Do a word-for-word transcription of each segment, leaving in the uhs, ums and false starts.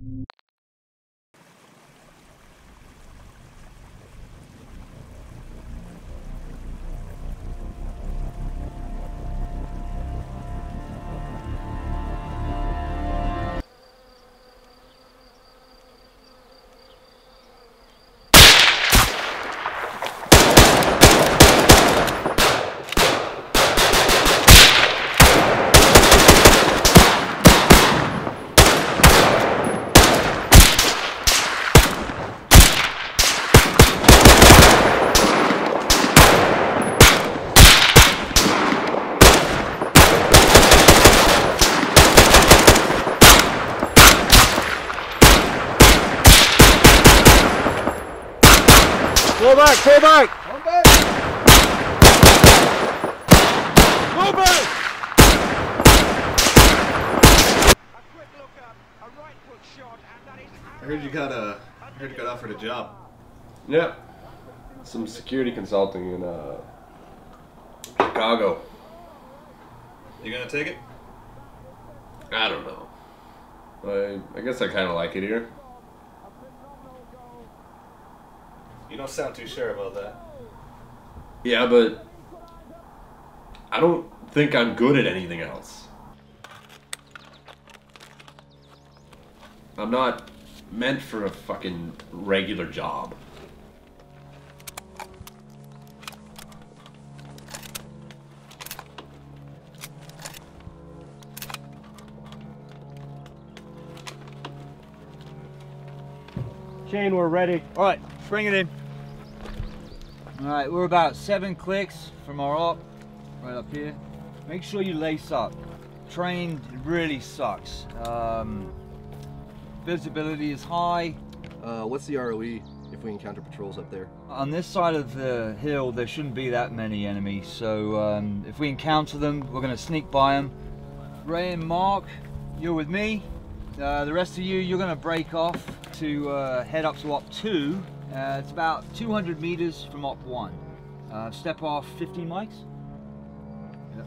Pull back, pull back! Pull back! Pull back! A quick look up, a right foot shot, and that is. I heard you got a. I heard you got offered a job. Yeah. Some security consulting in uh, Chicago. You gonna take it? I don't know. I, I guess I kind of like it here. You don't sound too sure about that. Yeah, but I don't think I'm good at anything else. I'm not meant for a fucking regular job. Shane, we're ready. All right, bring it in. All right, we're about seven clicks from our op, right up here. Make sure you lace up. Train really sucks. Um, visibility is high. Uh, what's the R O E if we encounter patrols up there? On this side of the hill, there shouldn't be that many enemies. So um, if we encounter them, we're gonna sneak by them. Ray and Mark, you're with me. Uh, the rest of you, you're gonna break off to uh, head up to op two. Uh, it's about two hundred meters from op one. Uh, step off fifteen mics. Yep.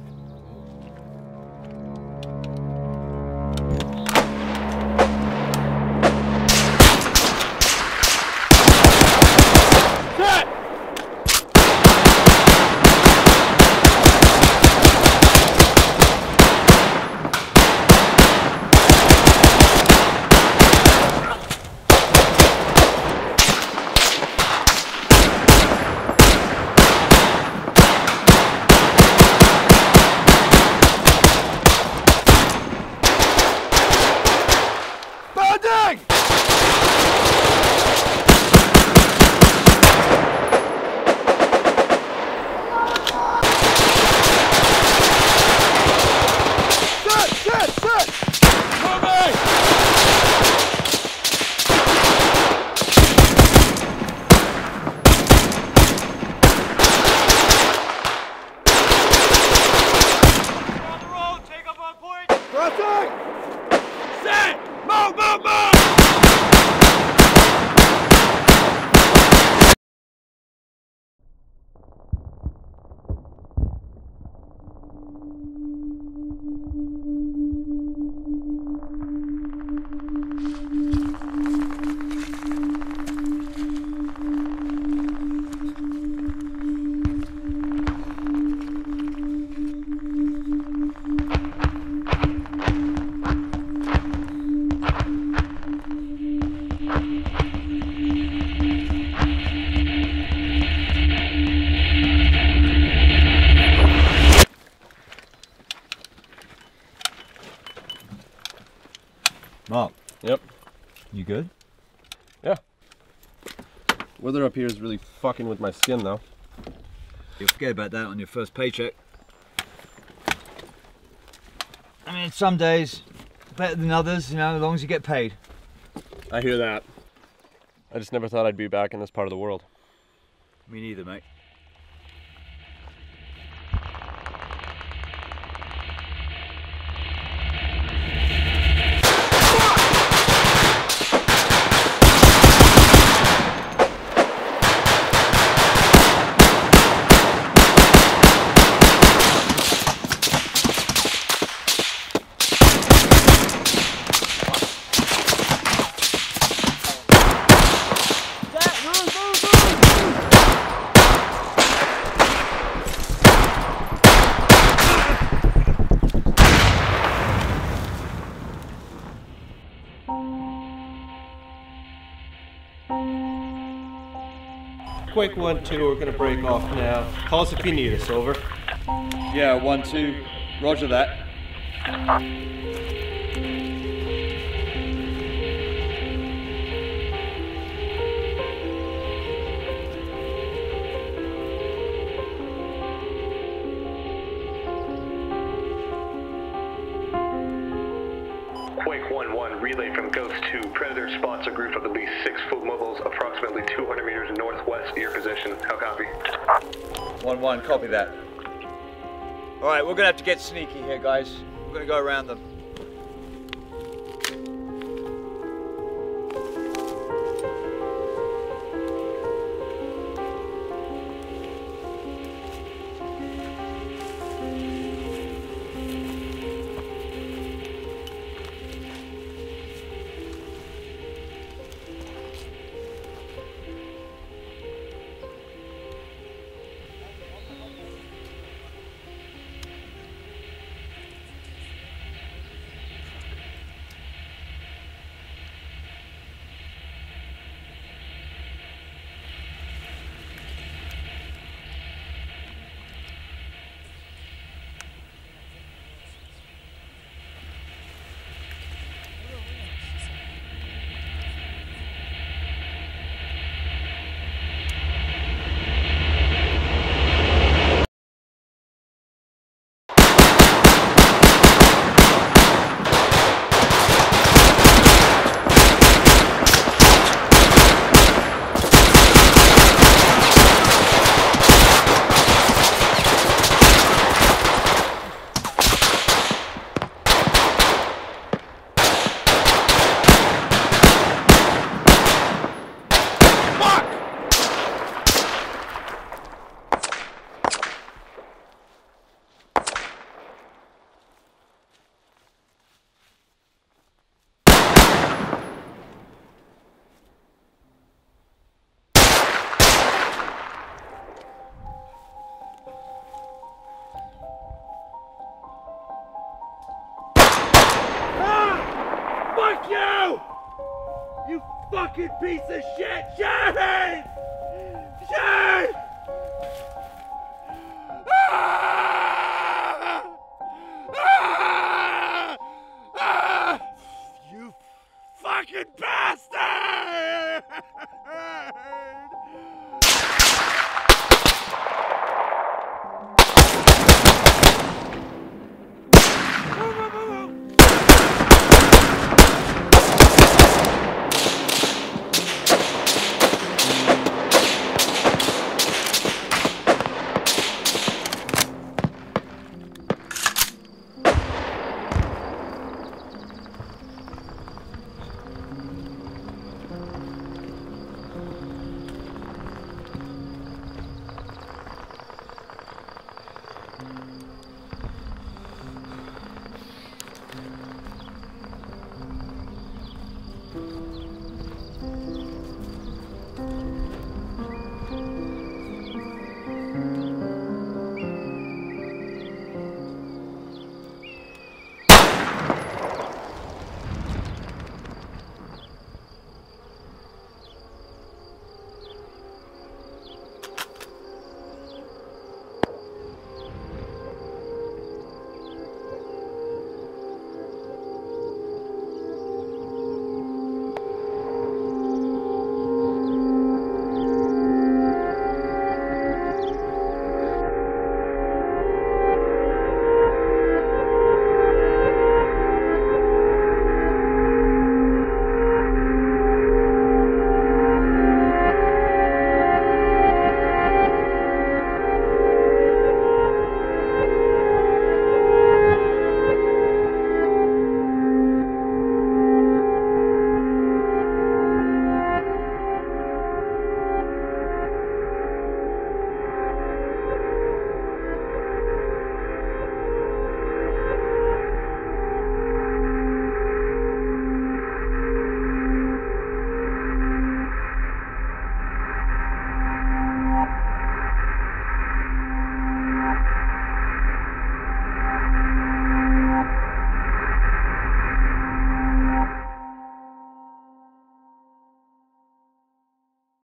Mark. Yep. You good? Yeah. Weather up here is really fucking with my skin though. You'll forget about that on your first paycheck. I mean, some days better than others, you know, as long as you get paid. I hear that. I just never thought I'd be back in this part of the world. Me neither, mate. Quake one two, we're gonna break off now. Call us if you need us, over. Yeah, one, two. Roger that. Quake one one, relay from Ghost two. Predator spots a group of at least six foot mobiles approximately two hundred meters northwest of your position. How copy? one one, copy that. Alright, we're gonna have to get sneaky here, guys. We're gonna go around them. Fuck you! You fucking piece of shit! Shane! Shane! Ah! Ah! Ah! You fucking bastard!